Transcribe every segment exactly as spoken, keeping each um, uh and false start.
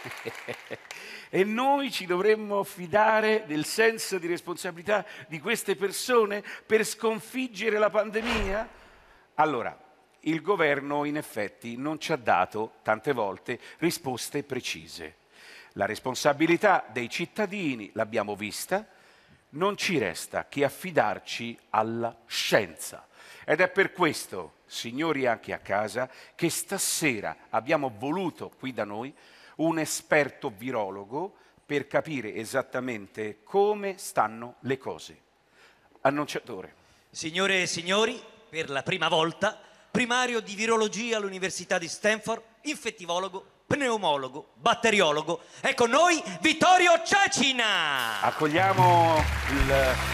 E noi ci dovremmo fidare del senso di responsabilità di queste persone per sconfiggere la pandemia? Allora, il governo in effetti non ci ha dato tante volte risposte precise. La responsabilità dei cittadini l'abbiamo vista, non ci resta che affidarci alla scienza. Ed è per questo, signori anche a casa, che stasera abbiamo voluto qui da noi un esperto virologo per capire esattamente come stanno le cose. Annunciatore. Signore e signori, per la prima volta, primario di virologia all'Università di Stanford, infettivologo, pneumologo, batteriologo, è con noi Vittorio Cecina! Accogliamo il,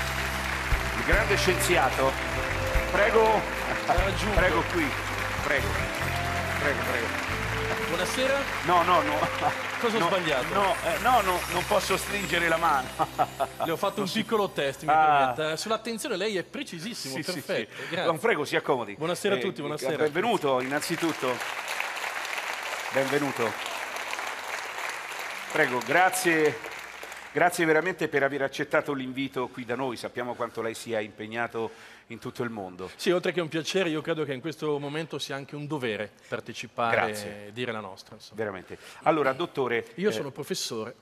il grande scienziato. Prego, prego qui, prego, prego, prego. Buonasera. No, no, no. Cosa ho no, sbagliato? No, eh, no, no, non posso stringere la mano. Le ho fatto un si... piccolo test, mi ah. permetta. Sull'attenzione lei è precisissimo, sì, perfetto. Sì, sì. Grazie. Non prego, si accomodi. Buonasera a tutti, eh, buonasera. Benvenuto, innanzitutto. Benvenuto. Prego, grazie. Grazie veramente per aver accettato l'invito qui da noi. Sappiamo quanto lei sia impegnato in tutto il mondo. Sì, oltre che un piacere, io credo che in questo momento sia anche un dovere partecipare Grazie. e dire la nostra. Insomma. Veramente. Allora, dottore... Io eh, sono professore.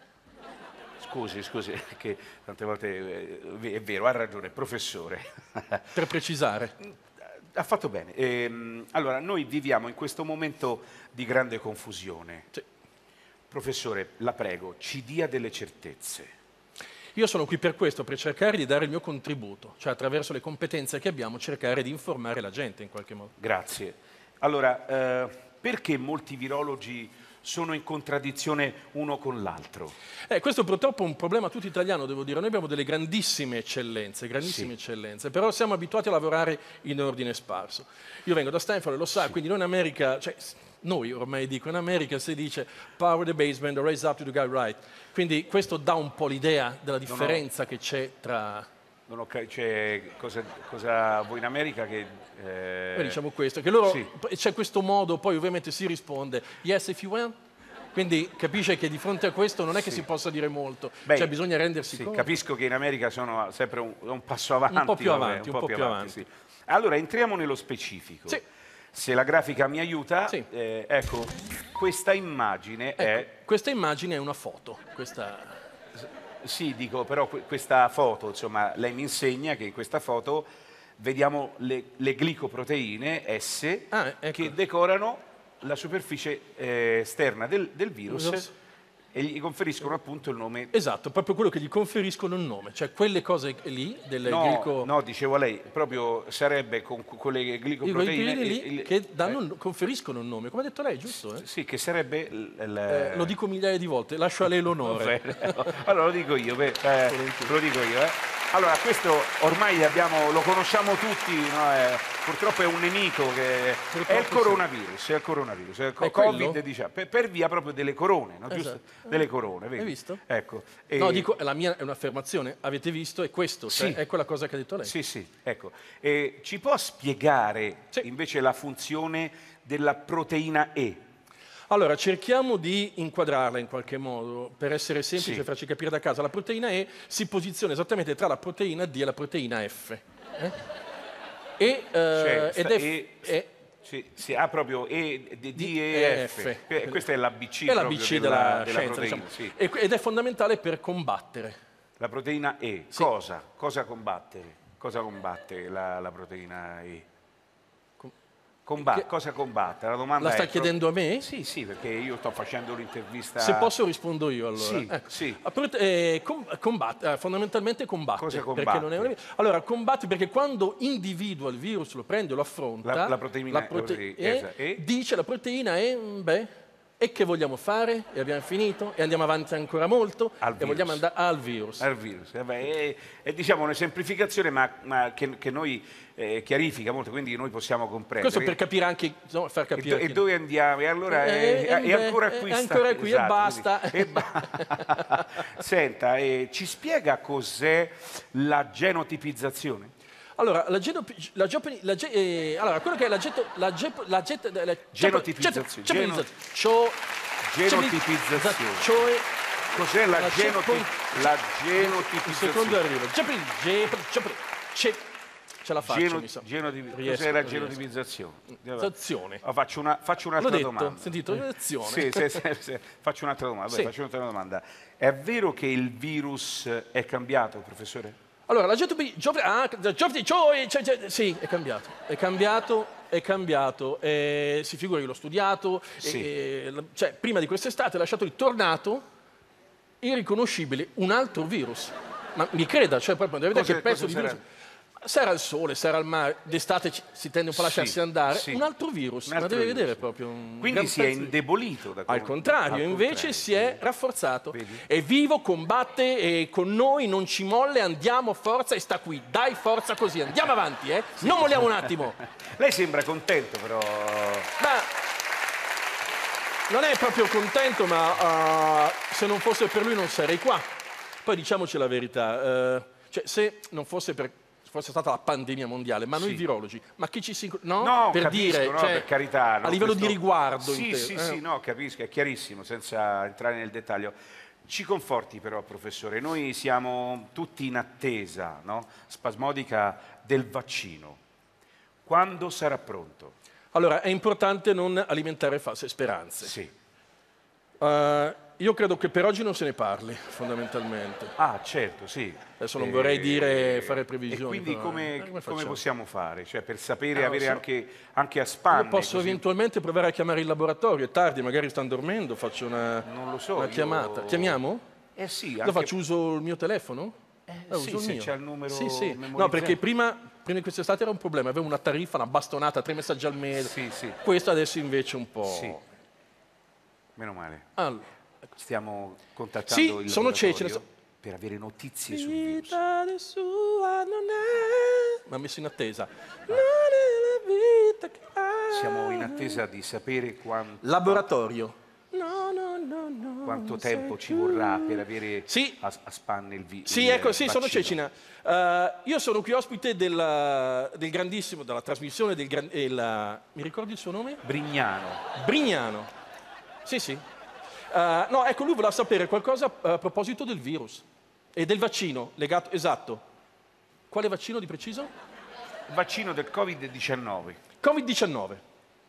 Scusi, scusi, che tante volte eh, è vero, ha ragione, professore. Per precisare. Ha fatto bene. Ehm, allora, noi viviamo in questo momento di grande confusione. Sì. Professore, la prego, ci dia delle certezze. Io sono qui per questo, per cercare di dare il mio contributo, cioè attraverso le competenze che abbiamo cercare di informare la gente in qualche modo. Grazie. Allora, eh, perché molti virologi sono in contraddizione uno con l'altro? Eh, questo purtroppo è un problema tutto italiano, devo dire. Noi abbiamo delle grandissime eccellenze, grandissime Sì. eccellenze, però siamo abituati a lavorare in ordine sparso. Io vengo da Stanford, lo sa, Sì. quindi noi in America... Cioè, noi ormai dico, in America si dice power the basement, raise up to the guy right. Quindi questo dà un po' l'idea della differenza ho... che c'è tra... Non ho cioè, cosa, cosa voi in America che... Eh... Noi diciamo questo, che loro... Sì. C'è questo modo, poi ovviamente si risponde yes if you want. Quindi capisce che di fronte a questo non è che sì. si possa dire molto, Beh, cioè bisogna rendersi sì, conto. Capisco che in America sono sempre un, un passo avanti. Un po' più vabbè, avanti, un, un po' più avanti. avanti. Sì. Allora, entriamo nello specifico. Sì. Se la grafica mi aiuta, sì. eh, ecco, questa immagine ecco, è... Questa immagine è una foto. Questa... Sì, dico, però questa foto, insomma, lei mi insegna che in questa foto vediamo le, le glicoproteine S ah, ecco. che decorano la superficie eh, esterna del, del virus Virus. E gli conferiscono appunto il nome. Esatto, proprio quello che gli conferiscono il nome, cioè quelle cose lì, delle no, glico... No, dicevo a lei, proprio sarebbe con quelle glicoproteine... lì il, che danno, eh, conferiscono il nome, come ha detto lei, giusto? Eh? Sì, che sarebbe... Il, il, eh, lo dico migliaia di volte, lascio a lei l'onore. Allora lo dico io, beh, eh, lo dico io, eh. Allora, questo ormai abbiamo, lo conosciamo tutti, no? eh, purtroppo è un nemico che purtroppo è il coronavirus, sì. è il coronavirus, è il è covid diciannove, per, per via proprio delle corone, no? Esatto. Giusto? Delle corone, vedi? Hai visto? Ecco. E... No, dico, la mia è un'affermazione, avete visto, è questo, cioè, sì. è quella cosa che ha detto lei. Sì, sì, ecco. E ci può spiegare sì. invece la funzione della proteina E? Allora, cerchiamo di inquadrarla in qualche modo, per essere semplice, sì. farci capire da casa. La proteina E si posiziona esattamente tra la proteina D e la proteina F. Eh? E, eh, cioè, ed è... e, è sì, sì, ha proprio E, D, D e, e F. F. Questa è l'A B C è l'A B C della, della, della scienza, proteina, diciamo. sì. Ed è fondamentale per combattere. La proteina E, sì. cosa? Cosa combatte? Cosa combatte la, la proteina E? Comba- che... Cosa combatte? La domanda La sta è chiedendo a me? Sì, sì, perché io sto facendo l'intervista... Se posso rispondo io allora. Sì, ecco. sì. Eh, com- combatte, eh, fondamentalmente combatte. Cosa combatte? Perché non è una... Allora, combatte perché quando individua il virus, lo prende, lo affronta... La, la proteina, la prote- la proteina e, e dice la proteina è... Beh, e che vogliamo fare? E abbiamo finito? E andiamo avanti ancora molto? Al e virus. vogliamo andare al virus. Al virus. Vabbè, è, è diciamo una semplificazione ma, ma che, che noi eh, chiarifica molto, quindi noi possiamo comprendere. Questo per capire anche, no, far capire. E, do, e dove andiamo? E allora eh, è, eh, è ancora qui. È ancora qui esatto, e basta. E ba- Senta, eh, ci spiega cos'è la genotipizzazione? Allora, la geno, la, la, eh, allora, quello che è la, geto, la, gepo, la, get, la genotipizzazione. Genotipizzazione. Genotipizzazione. Cioè, Cos'è la, la genoti- cepon- la il genotipizzazione? secondo arrivo. Cepri, ge- cepri, ce, ce la faccio, Geno- mi sa. genotip- Riesco, Cos'è la riesco. genotipizzazione? Zazione. Oh, faccio, una, faccio L'ho un'altra detto, domanda. sentito? Zazione. Sì, sì, sì, sì. Faccio un'altra domanda. Vabbè, Sì. faccio un'altra domanda. È vero che il virus è cambiato, professore? Allora, la gente... Geoffrey, ah, Geoffrey, cioè, cioè, cioè, sì, è cambiato. È cambiato, è cambiato. Eh, si figura che l'ho studiato. Sì. eh, la- cioè, prima di quest'estate, è lasciato lì, tornato, irriconoscibile, un altro virus. Ma mi creda, cioè, proprio, deve vedere Cosa- che pezzo cosa di sarà? virus... Sarà il sole, sarà il mare, d'estate ci- si tende un po' a lasciarsi Sì, andare. sì. Un altro virus, Un altro ma deve virus. vedere proprio un Quindi gran si è pezzo di- indebolito. Da Al come- contrario, al invece contrario. si è rafforzato. Vedi? È vivo, combatte e con noi non ci molle, andiamo, forza, e sta qui. Dai, forza così, andiamo avanti, eh? Non molliamo un attimo. Lei sembra contento, però. Ma non è proprio contento, ma uh, se non fosse per lui non sarei qua. Poi diciamoci la verità, uh, cioè se non fosse per fosse stata la pandemia mondiale, ma noi Sì. virologi, ma chi ci si... No, No, per capisco, dire, no, cioè, per carità. no, a livello questo- di riguardo. Sì, intendo, sì, eh. sì, no, capisco, è chiarissimo, senza entrare nel dettaglio. Ci conforti però, professore, noi siamo tutti in attesa, no, spasmodica del vaccino. Quando sarà pronto? Allora, è importante non alimentare false speranze. Sì. Uh, io credo che per oggi non se ne parli, fondamentalmente. Ah, certo, sì. Adesso non Eh, vorrei dire fare previsioni. E quindi però, come, eh, come come facciamo? possiamo fare? Cioè, per sapere, Eh, avere non so. anche, anche a spanne. Io posso così- eventualmente provare a chiamare il laboratorio, è tardi, magari stanno dormendo, faccio una, Non lo so, una io- chiamata. Chiamiamo? Eh sì, Lo anche... faccio, uso il mio telefono? Eh, Eh, sì, uso il se mio. c'è il numero Sì, sì. No, memorizzato. perché prima, prima di quest'estate era un problema, avevo una tariffa, una bastonata, tre messaggi al mese. Sì, sì. Questo adesso invece un po'... Sì. Meno male. Allora. Stiamo contattando Sì, il sono laboratorio cecene. per avere notizie sul virus. Vita di sua non è... Mi ha messo in attesa. Non è la vita che ha. Siamo in attesa di sapere quan- Laboratorio. No, no, no, no. quanto non tempo sei ci tu. vorrà per avere Sì. a, a spanne il virus. Sì, ecco, sì, sono Cecina. Uh, io sono qui ospite del, del grandissimo, della trasmissione del gran- il- mi ricordi il suo nome? Brignano. Brignano. Sì, sì. Uh, no, ecco, lui voleva sapere qualcosa a proposito del virus e del vaccino legato, esatto. Quale vaccino di preciso? Vaccino del covid diciannove. covid diciannove.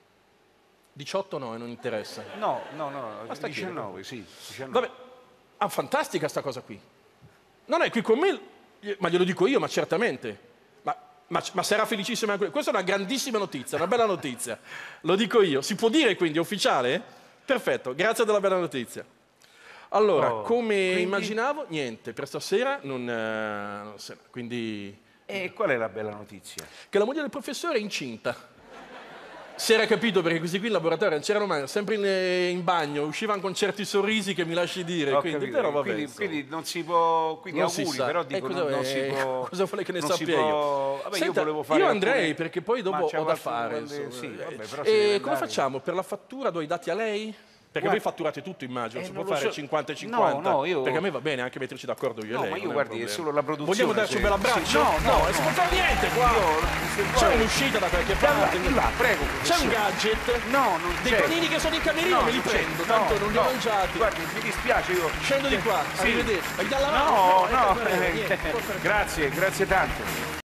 diciotto no, e non interessa. No, no, no, Basta diciannove, sì. diciannove. Vabbè, ah, fantastica sta cosa qui. Non è qui con me, ma glielo dico io, ma certamente. Ma, ma, ma sarà felicissima anche. Questa è una grandissima notizia, una bella notizia. Lo dico io. Si può dire quindi, è ufficiale? Perfetto, grazie della bella notizia. Allora, Oh, come quindi- immaginavo, niente, per stasera non, eh, non sarà. Quindi, E qual è la bella notizia? che la moglie del professore è incinta. Si era capito perché questi qui in laboratorio non c'erano mai, sempre in, in bagno, uscivano con certi sorrisi che mi lasci dire, Ho quindi, capito, però vabbè. quindi, insomma. quindi non si può, quindi Non si auguri, sa. però E dico cosa non, non è- si può. cosa vuole che ne non si sappia può- io? Vabbè, Senta, io volevo fare io alcune- andrei perché poi dopo Ma c'è ho da qualche- fare. quelle- insomma. sì, vabbè, però e si deve come andare. facciamo? Per la fattura do i dati a lei? Perché Guarda- voi fatturate tutto, immagino, Eh, si non può lo fare so. cinquanta e cinquanta. No, no, io- Perché a me va bene anche metterci d'accordo io e No, lei. ma non io è un guardi, è problema. solo la produzione. Vogliamo darci un se- bel abbraccio? sì, no, no, no, non si può fare niente qua. se C'è vuoi- un'uscita da qualche Da là, parte. di là, prego. C'è un professore. gadget? No, non Dei c'è. panini che sono in camerino, No, me li non c'è. prendo, No, tanto non li ho no. mangiati. Guardi, mi dispiace io. Scendo di qua, Sì. arrivederci. Ma gli dà la No, mano? no, ecco, eh, niente, può fare- grazie, grazie tante.